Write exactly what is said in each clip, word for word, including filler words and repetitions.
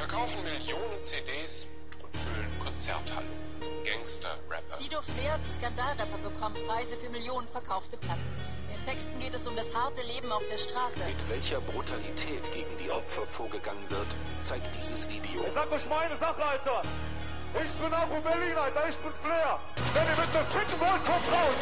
verkaufen Millionen C Ds und füllen Konzerthallen. Gangster-Rapper. Sido Fler wie Skandalrapper bekommt Preise für Millionen verkaufte Platten. In den Texten geht es um das harte Leben auf der Straße. Mit welcher Brutalität gegen die Opfer vorgegangen wird, zeigt dieses Video. Ich sag euch meine Sache, Alter. Ich bin auch in Berlin, Alter. Ich bin Fler. Wenn ihr mit mir ficken wollt, kommt raus.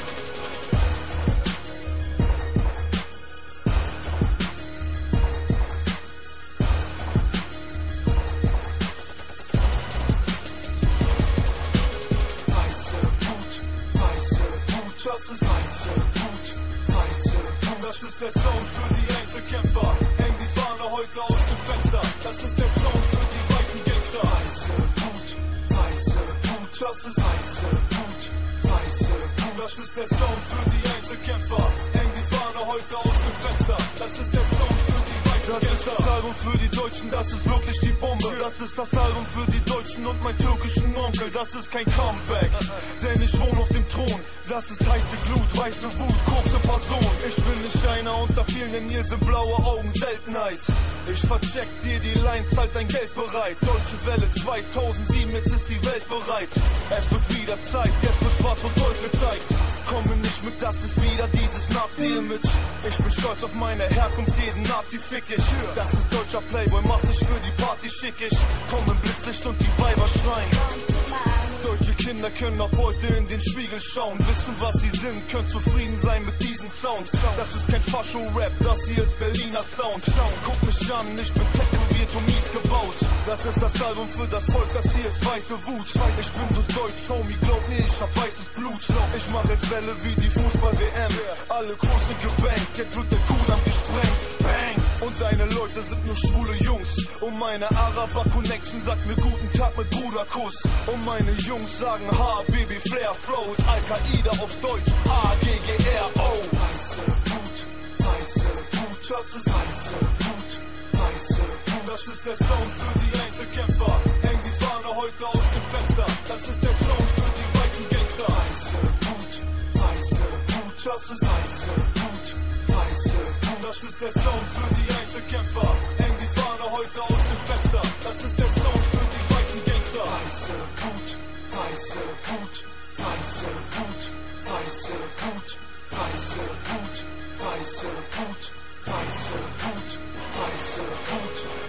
Das ist weiße Wut, weiße Wut. Das ist der Sound für die Einzelkämpfer. Häng die Fahne heute aus dem Fenster. Das ist der Sound für die weißen Gangster. Weiße Wut, weiße Wut. Das ist weiße Wut, weiße Wut. Das ist der Sound für die Einzelkämpfer. Häng die Fahne heute aus dem Fenster. Das ist der Sound für die weißen Gangster. Das ist das Album für die Deutschen, das ist wirklich die Bombe. Das ist das Album für die Deutschen und meinen türkischen Onkel. Das ist kein Comeback, denn ich wohne auf dem Thron. Das ist heiße Glut, weiße Wut, kurze Person. Ich bin nicht einer unter vielen, denn hier sind blaue Augen Seltenheit. Ich vercheck dir die Lines, halt dein Geld bereit. Deutsche Welle zweitausendsieben, jetzt ist die Welt bereit. Es wird wieder Zeit, jetzt wird schwarz und gold gezeigt. Komme nicht mit, das ist wieder dieses Nazi-Image. Ich bin stolz auf meine Herkunft, jeden Nazi fick ich. Das ist deutscher Playboy, mach dich für die Party schick ich. Komm im Blitzlicht und die Weiber schreien. Deutsche Kinder können ab heute in den Spiegel schauen. Wissen, was sie sind, können zufrieden sein mit diesem Sound. Das ist kein Fascho-Rap, das hier ist Berliner Sound. Guck mich an, ich bin tätowiert und mies gebaut. Das ist das Album für das Volk, das hier ist weiße Wut. Ich bin so deutsch, Homie, glaub mir, ich hab weißes Blut. Ich mach jetzt Welle wie die Fußball-W M. Alle Crews sind gebankt, jetzt wird der Kudamm gesprengt. Bang! Und deine Leute sind nur schwule Jungs. Und meine Araber-Connection sagt mir guten Tag mit Bruderkuss. Und meine Jungs sagen H, B B, Flair, Flow. Al-Qaida auf Deutsch, A, G G R, O. Weiße Wut, weiße Wut. Das ist weiße Wut, weiße Wut. Das ist der Sound für die Einzelkämpfer. Häng die Fahne heute aus dem Fenster. Das ist der Sound für die weißen Gangster. Weiße Wut, weiße Wut. Das ist weiße Wut, weiße Wut. Das ist der Sound für die Einzelkämpfer. Häng die Fahne heute aus dem Fenster. Das ist der Sound für die weißen Gangster. Weiße Wut, weiße Wut, weiße Wut, weiße Wut, weiße Wut, weiße Wut, weiße Wut, weiße Wut.